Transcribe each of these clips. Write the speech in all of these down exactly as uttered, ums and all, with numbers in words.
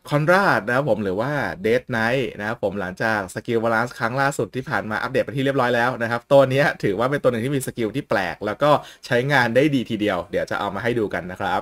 คอนราดนะครับผมหรือว่าเดดไนท์นะครับผมหลังจากสกิลบาลานซ์ครั้งล่าสุดที่ผ่านมาอัปเดตไปที่เรียบร้อยแล้วนะครับตัวนี้ถือว่าเป็นตัวหนึ่งที่มีสกิลที่แปลกแล้วก็ใช้งานได้ดีทีเดียวเดี๋ยวจะเอามาให้ดูกันนะครับ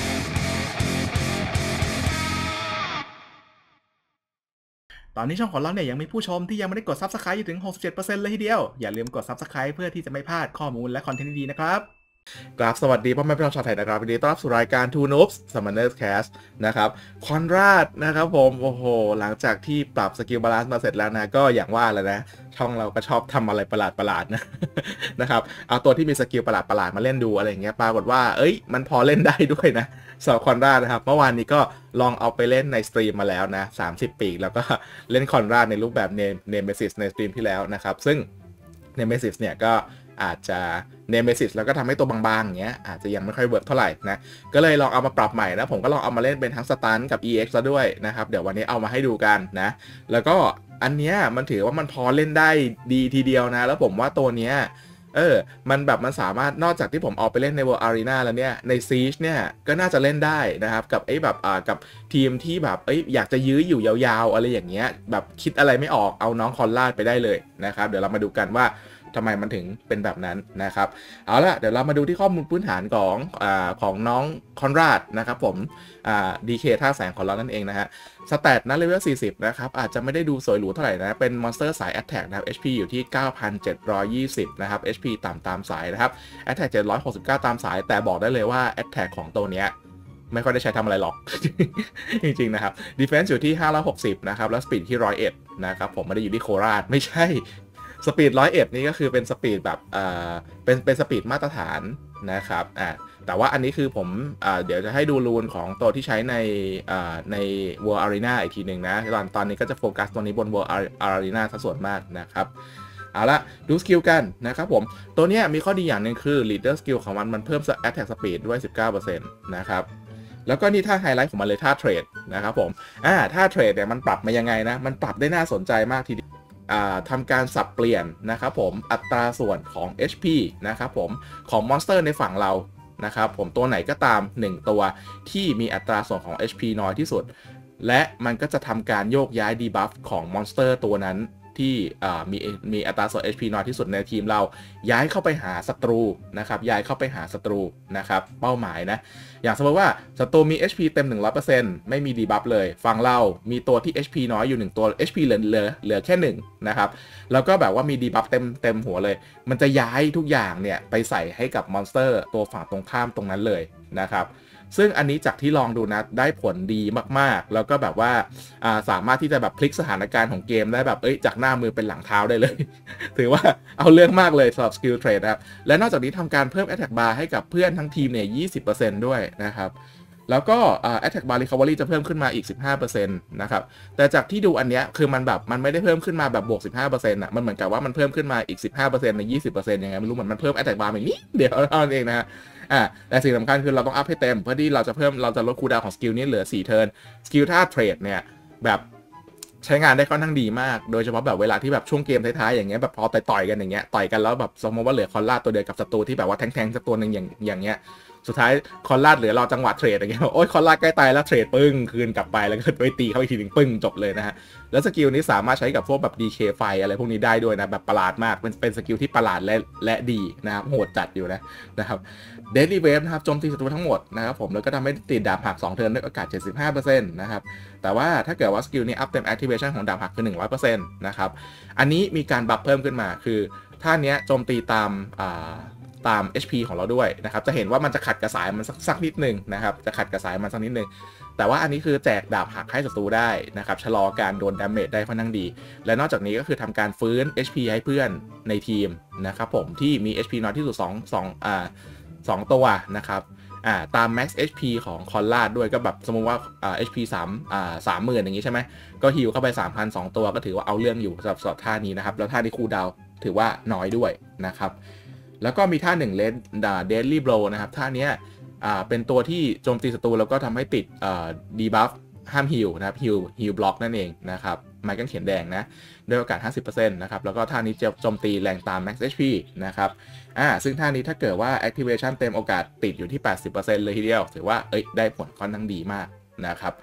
ตอนนี้ช่องของเราเนี่ยยังมีผู้ชมที่ยังไม่ได้กด Subscribe อยู่ถึง หกสิบเจ็ดเปอร์เซ็นต์ เลยทีเดียวอย่าลืมกด Subscribe เพื่อที่จะไม่พลาดข้อมูลและคอนเทนต์ดีๆนะครับกราบสวัสดีพ่อแม่พี่น้องชาวไทยนะครับวันนี้ต้อนรับสู่รายการ Two Noobs Summoners Cast นะครับคอนราดนะครับผมโอ้โหหลังจากที่ปรับสกิลบาลานซ์มาเสร็จแล้วนะก็อย่างว่าแหละนะช่องเราก็ชอบทำอะไรประหลาดๆนะ นะครับเอาตัวที่มีสกิลประหลาดๆมาเล่นดูอะไรอย่างเงี้ยปรากฏว่าเอ้ยมันพอเล่นได้ด้วยนะสำหรับคอนราดนะครับเมื่อวานนี้ก็ลองเอาไปเล่นในสตรีมมาแล้วนะสามสิบปีแล้วก็เล่นคอนราดในรูปแบบเนมเนมเมซิสในสตรีมที่แล้วนะครับซึ่งเนมเมซิสเนี่ยก็อาจจะเนมเมซิสแล้วก็ทำให้ตัวบางๆอย่างเงี้ยอาจจะยังไม่ค่อยเวิร์กเท่าไหร่นะก็เลยลองเอามาปรับใหม่นะผมก็ลองเอามาเล่นเป็นทั้งสตันกับ อี เอ็กซ์ แล้วด้วยนะครับเดี๋ยววันนี้เอามาให้ดูกันนะแล้วก็อันเนี้ยมันถือว่ามันพอเล่นได้ดีทีเดียวนะแล้วผมว่าตัวเนี้ยเออมันแบบมันสามารถนอกจากที่ผมเอาไปเล่นใน World Arena แล้วเนี่ยใน Siege เนี่ยก็น่าจะเล่นได้นะครับกับไอ้แบบอ่ากับทีมที่แบบเอ้ยอยากจะยื้ออยู่ยาวๆอะไรอย่างเงี้ยแบบคิดอะไรไม่ออกเอาน้องคอนลาดไปได้เลยนะครับเดี๋ยวเรามาดูกันว่าทำไมมันถึงเป็นแบบนั้นนะครับเอาละเดี๋ยวเรามาดูที่ข้อมูลพื้นฐานของอ่าของน้องคอนราดนะครับผมอ่า ดี เค ท่าแสงของเรานั่นเองนะฮะสแตทนะเลเวลสี่สิบนะครับอาจจะไม่ได้ดูสวยหรูเท่าไหร่นะเป็นมอนสเตอร์สาย Attack นะครับ เอช พี อยู่ที่ เก้าพันเจ็ดร้อยยี่สิบ นะครับ เอช พี ต่ำตามสายนะครับ Attack เจ็ดร้อยหกสิบเก้าตามสายแต่บอกได้เลยว่า Attack ของตัวเนี้ยไม่ค่อยได้ใช้ทำอะไรหรอก จริงๆนะครับ Defense อยู่ที่ห้าร้อยหกสิบนะครับแล้ว Speed ที่หนึ่งร้อยเอ็ดนะครับผมไม่ได้อยู่ที่โคราชไม่ใช่สปีดหนึ่งร้อยเอ็ดนี่ก็คือเป็นสปีดแบบเอ่อเป็นเป็นสปีดมาตรฐานนะครับอ่าแต่ว่าอันนี้คือผมอ่าเดี๋ยวจะให้ดูรูนของตัวที่ใช้ในอ่าใน World Arena อีกทีหนึ่งนะตอนตอนนี้ก็จะโฟกัสตัวนี้บน World Arena ซะส่วนมากนะครับเอาละดูสกิลกันนะครับผมตัวนี้มีข้อดีอย่างหนึ่งคือ Leader Skill ของมันมันเพิ่ม Attack Speed ด้วย สิบเก้าเปอร์เซ็นต์ นะครับแล้วก็นี่ท่าไฮไลท์ของมันเลยท่าเทรดนะครับผมอ่าท่าเทรดเนี่ยมันปรับมายังไงนะมันปรับได้น่าสนใจมากทีเดียวทำการสับเปลี่ยนนะครับผมอัตราส่วนของ เอช พี นะครับผมของมอนสเตอร์ในฝั่งเรานะครับผมตัวไหนก็ตามหนึ่งตัวที่มีอัตราส่วนของ เอช พี น้อยที่สุดและมันก็จะทำการโยกย้ายดีบัฟของมอนสเตอร์ตัวนั้นที่มีมีอัตราส่วน เอช พี น้อยที่สุดในทีมเราย้ายเข้าไปหาศัตรูนะครับย้ายเข้าไปหาศัตรูนะครับเป้าหมายนะอย่างสมมติว่าศัตรูมี เอช พี เต็ม หนึ่งร้อยเปอร์เซ็นต์ ไม่มีดีบัฟเลยฝั่งเรามีตัวที่ เอช พี น้อยอยู่หนึ่งตัว เอช พี เหลือเหลือเหลือแค่หนึ่งนะครับแล้วก็แบบว่ามีดีบัฟเต็มเต็มหัวเลยมันจะย้ายทุกอย่างเนี่ยไปใส่ให้กับมอนสเตอร์ตัวฝั่งตรงข้ามตรงนั้นเลยนะครับซึ่งอันนี้จากที่ลองดูนะได้ผลดีมากๆแล้วก็แบบว่าสามารถที่จะแบบพลิกสถานการณ์ของเกมได้แบบเอ้ยจากหน้ามือเป็นหลังเท้าได้เลย ถือว่าเอาเรื่องมากเลยสำหรับสกิลเทรดนะครับและนอกจากนี้ทำการเพิ่ม Attack Bar ให้กับเพื่อนทั้งทีมเนี่ย ยี่สิบเปอร์เซ็นต์ ด้วยนะครับแล้วก็ Attack Bar Recovery จะเพิ่มขึ้นมาอีก สิบห้าเปอร์เซ็นต์ นะครับแต่จากที่ดูอันเนี้ยคือมันแบบมันไม่ได้เพิ่มขึ้นมาแบบบวก สิบห้าเปอร์เซ็นต์ อ่ะมันเหมือนกับว่ามันเพิ่มขึ้นมาอีก สิบห้าเปอร์เซ็นต์ ใน ยี่สิบเปอร์เซ็นต์ ยังไงไม่รู้เหมือนมันเพิ่ม Attack Bar อีกนิดเดียวเท่านั้นเองนะฮะอ่าแต่สิ่งสำคัญคือเราต้องอัพให้เต็มเพื่อที่เราจะเพิ่มเราจะลดคูลดาวน์ของสกิลนี้เหลือสี่เทิร์นสกิลท่าเทรดเนี่ยแบบใช้งานได้ค่อนข้างดีมากโดยเฉพาะแบบเวลาที่แบบช่วงเกมท้ายๆอย่างเงี้ยแบบพอต่อยๆกันอย่างเงี้ยต่อยกันแล้วแบบสมมติว่าเหลือคอนลาดตัวเดียวกับศัตรูที่แบบว่าแทงๆสักตัวหนึ่งอย่างอย่างเงี้ยสุดท้ายคอนลาดเหลือเราจังหวะเทรดอย่างเงี้ยโอ้ยคอนลาดใกล้ตายแล้วเทรดปึ้งคืนกลับไปแล้วก็ไปตีเข้าอีกทีหนึ่งปึ้งจบเลยนะฮะแล้วสกิลนี้สามารถใช้กับพวกแบบ ดี เค ไฟอะไรพวกนี้ได้ด้วยนะแบบประหลาดมากเป็นเป็นสกิลที่ประหลาดและและดีนะครับโหดจัดอยู่นะนะครับเดลี่เวฟนะครับโจมตีศัตรูทั้งหมดนะครับผมแล้วก็ทำให้ติดดาบหักสองเทิร์นด้วยโอกาส เจ็ดสิบห้าเปอร์เซ็นต์ นะครับแต่ว่าถ้าเกิดว่าสกิลนี้อัพเต็ม activation ของดาบหักคือ หนึ่งร้อยเปอร์เซ็นต์ นะครับอันนี้มีการบัฟเพิ่มขึ้นมาคือท่านี้โจมตีตามตาม เอช พี ของเราด้วยนะครับจะเห็นว่ามันจะขัดกระสายมันสักสักนิดนึงนะครับจะขัดกระสายมันสักนิดนึงแต่ว่าอันนี้คือแจกดาบหักให้ศัตรูได้นะครับชะลอการโดนดาเมจได้ค่อนข้างดีและนอกจากนี้ก็คือทำการฟื้น เอช พี ให้เพื่อนในทีมนะครับผมที่มี เอช พี น้อยที่สุด2 2อ่าสองตัวนะครับอ่าตาม max เอช พี ของคอนลาดด้วยก็แบบสมมติว่าอ่า เอช พี สามอ่าสามหมื่นอย่างนี้ใช่ไหมก็ฮิลเข้าไป สามพัน สองตัวก็ถือว่าเอาเรื่องอยู่สำหรับสอบท่านี้นะครับแล้วท่านี้คูลดาวน์ถือว่าน้อยด้วยนะครับแล้วก็มีท่าหนึ่งเลนเดดลี่โบว์นะครับท่านี้อ่าเป็นตัวที่โจมตีศัตรูแล้วก็ทำให้ติดอ่าดีบัฟห้ามฮิลนะครับฮิลฮิลบล็อกนั่นเองนะครับไม้กางเขนแดงนะด้วยโอกาส ห้าสิบเปอร์เซ็นต์ นะครับแล้วก็ท่านี้จะโจมตีแรงตาม max เอช พี นะครับอ่าซึ่งท่านี้ถ้าเกิดว่า activation เต็มโอกาสติดอยู่ที่ แปดสิบเปอร์เซ็นต์ เลยทีเดียวถือว่าเอ้ยได้ผลค่อนข้างดีมากนะครับ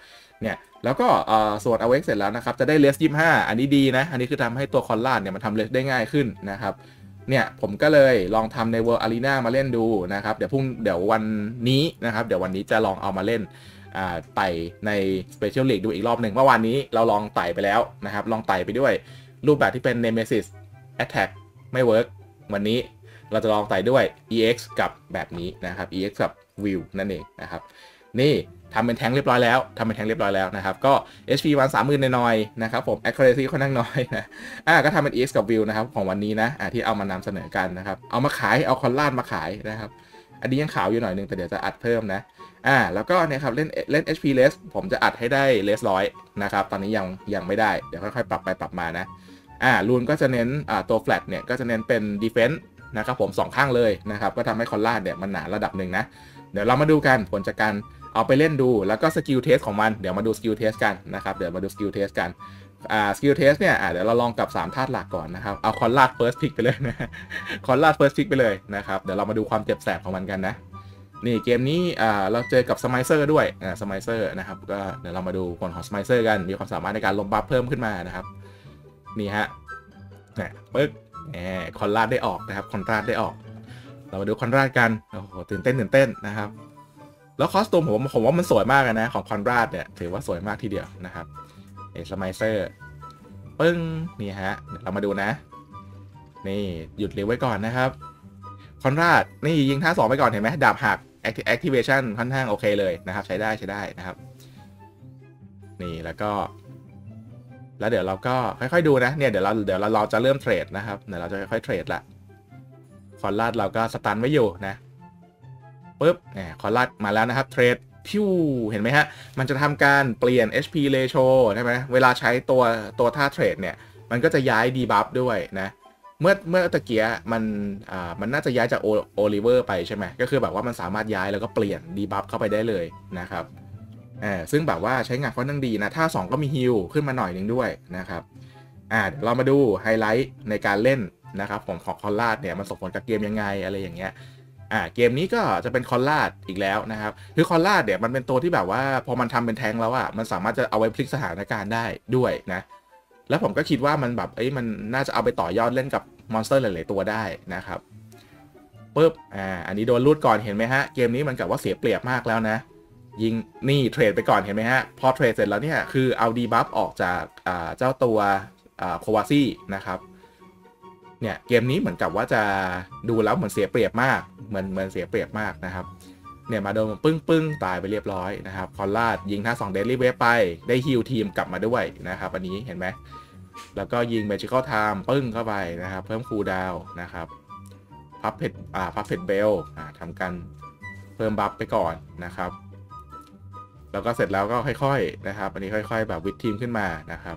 เนี่ยแล้วก็สวดเอาเวกเสร็จแล้วนะครับจะได้เลสยี่สิบห้าอันนี้ดีนะอันนี้คือทำให้ตัวคอนลาดเนี่ยมันทำเลสได้ง่ายขึ้นนะครับเนี่ยผมก็เลยลองทำใน World Arena มาเล่นดูนะครับเดี๋ยวพรุ่งเดี๋ยววันนี้นะครับเดี๋ยววันนี้จะลองเอามาเล่นไต่ใน Special League ดูอีกรอบหนึ่งเมื่อวานนี้เราลองไต่ไปแล้วนะครับลองไต่ไปด้วยรูปแบบที่เป็น Nemesis Attack ไม่เวิร์กวันนี้เราจะลองไต่ด้วย อี เอ็กซ์ กับแบบนี้นะครับ อี เอ็กซ์ กับ View นั่นเองนะครับนี่ทำเป็นแทงเรียบร้อยแล้วทำเป็นแทงเรียบร้อยแล้วนะครับก็ เอช พี วันสามหมื่นน้อยๆนะครับผม accuracy ค่อนข้างน้อยนะอ่าก็ทำเป็น อี เอ็กซ์ กับ View นะครับของวันนี้นะอ่าที่เอามานำเสนอกันนะครับเอามาขายเอาคอนลาดมาขายนะครับอันนี้ยังขาวอยู่หน่อยนึงแต่เดี๋ยวจะอัดเพิ่มนะอ่าแล้วก็เนี่ยครับเล่นเล่น เอช พี less ผมจะอัดให้ได้ less ร้อยนะครับตอนนี้ยังยังไม่ได้เดี๋ยวค่อยๆปรับไปปรับมานะอ่ารูนก็จะเน้นอ่าตัว flat เนี่ยก็จะเน้นเป็น defense นะครับผมสองข้างเลยนะครับก็ทำให้คอนลาดเนี่ยมันหนาระดับหนึ่งนะเดี๋ยวเรามาดูกันผลจากการเอาไปเล่นดูแล้วก็สกิลเทสของมันเดี๋ยวมาดูสกิลเทสกันนะครับเดี๋ยวมาดูสกิลเทสกันอ่าสกิลเทสเนี่ยอ่าเดี๋ยวเราลองกับสามธาตุหลักก่อนนะครับเอาคอนลาดเฟิร์สพิกไปเลยนะคอนลาดเฟิร์สพิกไปเลยนะครับเดี๋ยวเรามาดูความเจ็บแสบของมันกันนะนี่เกมนี้อ่าเราเจอกับสไมเซอร์ด้วยอ่าสไมเซอร์นะครับก็เดี๋ยวเรามาดูผลของสไมเซอร์กันมีความสามารถในการลบบัฟเพิ่มขึ้นมานะครับนี่ฮะเนี่ยปึ๊กแหมคอนลาดได้ออกนะครับคอนลาดได้ออกเรามาดูคอนลาดกันโอ้โหตื่นเต้นตื่นเต้นนะครับแล้วคอสตูมผมผมว่ามันสวยมากนะของคอนราดเนี่ยถือว่าสวยมากทีเดียวนะครับเอสไมเซอร์ปึ้งนี่ฮะเรามาดูนะนี่หยุดเร็วไว้ก่อนนะครับคอนราดนี่ยิงท่าสองไปก่อนเห็นไหมดาบหัก activation ค่อนข้างโอเคเลยนะครับใช้ได้ใช้ได้นะครับนี่แล้วก็แล้วเดี๋ยวเราก็ค่อยๆดูนะเนี่ยเดี๋ยวเราเดี๋ยวเราเราจะเริ่มเทรดนะครับเดี๋ยวเราจะค่อยๆเทรดละคอนราดเราก็สตันไว้อยู่นะปึ๊บเนี่ยคอนลาดมาแล้วนะครับเทรดพิวเห็นไหมฮะมันจะทำการเปลี่ยน เอช พี ratio ใช่ไหมเวลาใช้ตัวตัวท่าเทรดเนี่ยมันก็จะย้ายดีบัฟด้วยนะเมื่อเมื่อตะเกียมันอ่ามันน่าจะย้ายจากโอลิเวอร์ไปใช่ไหมก็คือแบบว่ามันสามารถย้ายแล้วก็เปลี่ยนดีบัฟเข้าไปได้เลยนะครับอ่าซึ่งแบบว่าใช้งานค่อนข้างดีนะท่าสองก็มีฮิลขึ้นมาหน่อยหนึ่งด้วยนะครับอ่าเดี๋ยวเรามาดูไฮไลท์ในการเล่นนะครับของของคอนลาดเนี่ยมันส่งผลกับเกมยังไงอะไรอย่างเงี้ยอ่าเกมนี้ก็จะเป็นคอนลาดอีกแล้วนะครับคือคอนลาดเนี่ยมันเป็นตัวที่แบบว่าพอมันทำเป็นแทงแล้วอ่ะมันสามารถจะเอาไว้พลิกสถานการณ์ได้ด้วยนะแล้วผมก็คิดว่ามันแบบเอ้ยมันน่าจะเอาไปต่อยอดเล่นกับมอนสเตอร์หลายๆตัวได้นะครับปุ๊บอ่าอันนี้โดนลูดก่อนเห็นไหมฮะเกมนี้มันกับว่าเสียเปรียบมากแล้วนะยิงนี่เทรดไปก่อนเห็นไหมฮะพอเทรดเสร็จแล้วเนี่ยคือเอาดีบัฟออกจากอ่าเจ้าตัวอ่าโควาซี่นะครับเนี่ยเกมนี้เหมือนกับว่าจะดูแล้วเหมือนเสียเปรียบมากเหมือนเหมือนเสียเปรียบมากนะครับเนี่ยมาโดนปึ้งปึ้งตายไปเรียบร้อยนะครับคอนลาดยิงท่าสองเดลี่เวฟไปได้ฮิลทีมกลับมาด้วยนะครับอันนี้เห็นไหมแล้วก็ยิง Magical Time ปึ้งเข้าไปนะครับเพิ่มคูลดาวน์นะครับพับเพดอ่าพับเพดเบลอ่าทำกันเพิ่มบัฟไปก่อนนะครับแล้วก็เสร็จแล้วก็ค่อยๆนะครับอันนี้ค่อยๆแบบวิดทีมขึ้นมานะครับ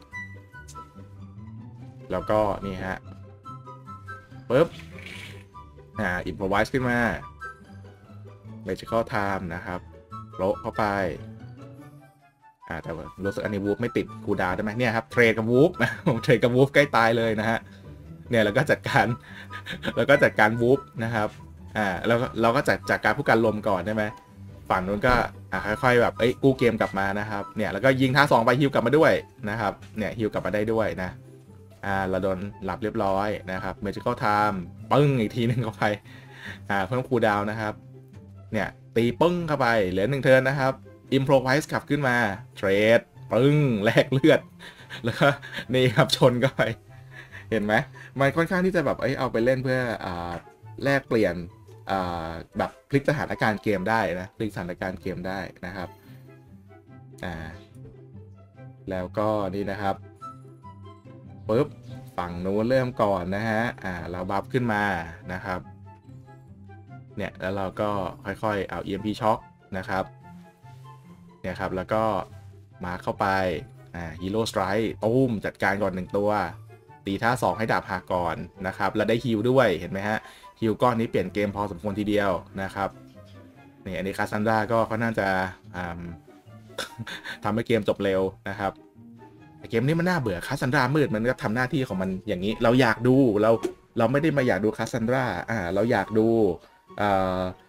แล้วก็นี่ฮะปึ๊บอ่าอิมพอไวส์ขึ้นมา Magical Time นะครับโลเข้าไปอ่าแต่ว่ารู้สึกอันนี้วูฟไม่ติดคูลดาวน์ได้ไหมเนี่ยครับเทรดกับวูฟผมเทรดกับวูฟใกล้ตายเลยนะฮะเนี่ยแล้วก็จัดการแล้วก็จัดการวูฟนะครับอ่าแล้วเราก็จัดจัดการผู้การลมก่อนได้ไหมฝั่งนู้นก็อ่าค่อยๆแบบเอ้ยกู้เกมกลับมานะครับเนี่ยแล้วก็ยิงท่าสองไปฮิวกลับมาด้วยนะครับเนี่ยฮิวกลับมาได้ด้วยนะอ่าเราโดนหลับเรียบร้อยนะครับ Magical Time ปึ้งอีกทีนึงเข้าไปอ่าเพิ่มคูลดาวน์นะครับเนี่ยตีปึ้งเข้าไปเหลือหนึ่งเทิร์นนะครับอิมโพรไวส์ขับขึ้นมาเทรดปึ้งแลกเลือดแล้วก็นี่ครับชนเข้าไปเห็นไหมมันค่อนข้างที่จะแบบเอ้ยเอาไปเล่นเพื่ออ่าแลกเปลี่ยนอ่าแบบพลิกสถานการณ์เกมได้นะพลิกสถานการณ์เกมได้นะครับอ่าแล้วก็นี่นะครับปึ๊บฝั่งนู้นเริ่มก่อนนะฮะอ่าเราบัฟขึ้นมานะครับเนี่ยแล้วเราก็ค่อยๆเอา อี เอ็ม พี ช็อคนะครับเนี่ยครับแล้วก็มาเข้าไปอ่าฮีโร่สไตร์ตุ้มจัดการก่อนหนึ่งตัวตีท่าสองให้ดาบหักก่อนนะครับแล้วได้ฮิลด้วยเห็นไหมฮะฮิลก้อนนี้เปลี่ยนเกมพอสมควรทีเดียวนะครับนี่อันนี้คาซันดราก็เขาน่าจะทำให้เกมจบเร็วนะครับเกมนี้มันน่าเบื่อคาซันดรามืดมันก็ทำหน้าที่ของมันอย่างนี้เราอยากดูเราเราไม่ได้มาอยากดูคาซันดราอ่าเราอยากดู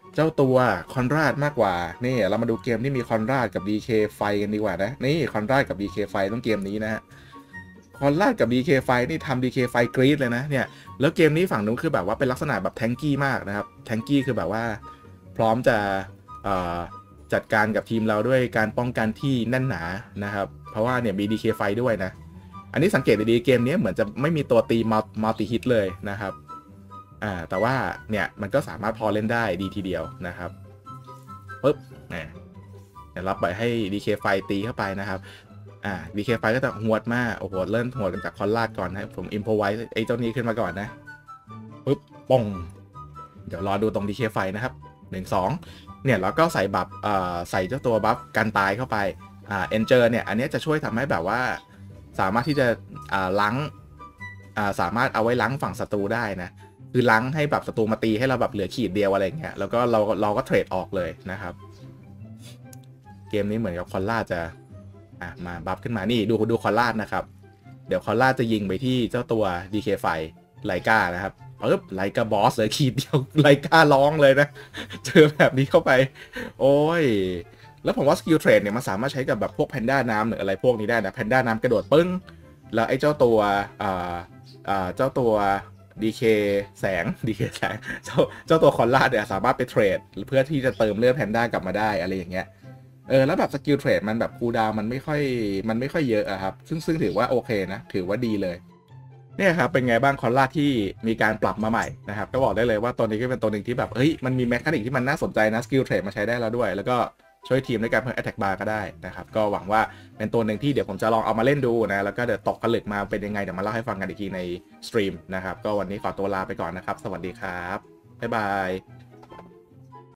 เจ้าตัวคอนราดมากกว่านี่เรามาดูเกมที่มีคอนราดกับ ดี เค ไฟกันดีกว่านะนี่คอนราดกับ ดี เค ไฟต้องเกมนี้นะฮะคอนราดกับ ดี เค ไฟนี่ทำ ดี เค ไฟกรี๊ดเลยนะเนี่ยแล้วเกมนี้ฝั่งนู้นคือแบบว่าเป็นลักษณะแบบแทงกี้มากนะครับแทงกี้คือแบบว่าพร้อมจะจัดการกับทีมเราด้วยการป้องกันที่แน่นหนานะครับเพราะว่าเนี่ยมี ดี เค ไฟด้วยนะอันนี้สังเกตดีๆเกมนี้เหมือนจะไม่มีตัวตีมัลติฮิตเลยนะครับอ่าแต่ว่าเนี่ยมันก็สามารถพอเล่นได้ดีทีเดียวนะครับปึ๊บเนี่ยรับไปให้ ดี เค ไฟตีเข้าไปนะครับอ่า ดี เค ไฟก็จะหวดมากโอ้โหเริ่มหวดกันจากคอนลาดก่อนนะผมอิมพอไว้ไอ้เจ้านี้ขึ้นมาก่อนนะปึ๊บป่งเดี๋ยวรอดูตรง ดี เค ไฟนะครับหนึ่ง สองเนี่ยแล้วก็ใส่บัฟอ่าใส่เจ้าตัวบัฟกันตายเข้าไปอ่าเอนเจอร์เนี่ยอันนี้จะช่วยทำให้แบบว่าสามารถที่จะอ่าล้างอ่าสามารถเอาไว้ล้างฝั่งศัตรูได้นะคือล้างให้แบบศัตรูมาตีให้เราแบบเหลือขีดเดียวอะไรเงี้ยแล้วก็เราเราก็เทรดออกเลยนะครับเกมนี้เหมือนกับคอนล่าจะอ่ะมาบัฟขึ้นมานี่ดูดูคอนล่านะครับเดี๋ยวคอนล่าจะยิงไปที่เจ้าตัว ดี เค ไฟไลกานะครับปึ๊บไลกาบอสเลยขีดเดียวไลการ้องเลยนะเจอแบบนี้เข้าไปโอ้ยแล้วผมว่าสกิลเทรดเนี่ยมันสามารถใช้กับแบบพวกแพนด้าน้ำหรืออะไรพวกนี้ได้นะแพนด้าน้ำกระโดดปึ้งแล้วไอ้เจ้าตัวอ่าอ่าเจ้าตัว ดี เค แสง ดี เค แสงเจ้าเจ้าตัวคอนลาดเนี่ยสามารถไปเทรดเพื่อที่จะเติมเลือดแพนด้ากลับมาได้อะไรอย่างเงี้ยเออแล้วแบบสกิลเทรดมันแบบคูลดาวน์มันไม่ค่อยมันไม่ค่อยเยอะอะครับซึ่งซึ่งถือว่าโอเคนะถือว่าดีเลยเนี่ยครับเป็นไงบ้างคอนลาดที่มีการปรับมาใหม่นะครับก็บอกได้เลยว่าตัวนี้ก็เป็นตัวหนึ่งที่แบบเฮ้ยมันมีแมคานิกที่มันน่าสนใจนะสกิลเทรดมาใช้ได้แล้วด้วยแล้วก็ช่วยทีมในการเพิ่ม attack bar ก็ได้นะครับก็หวังว่าเป็นตัวหนึ่งที่เดี๋ยวผมจะลองเอามาเล่นดูนะแล้วก็เดี๋ยวตกผลึกมาเป็นยังไงเดี๋ยวมาเล่าให้ฟังกันอีกทีในสตรีมนะครับก็วันนี้ขอตัวลาไปก่อนนะครับสวัสดีครับบ๊ายบาย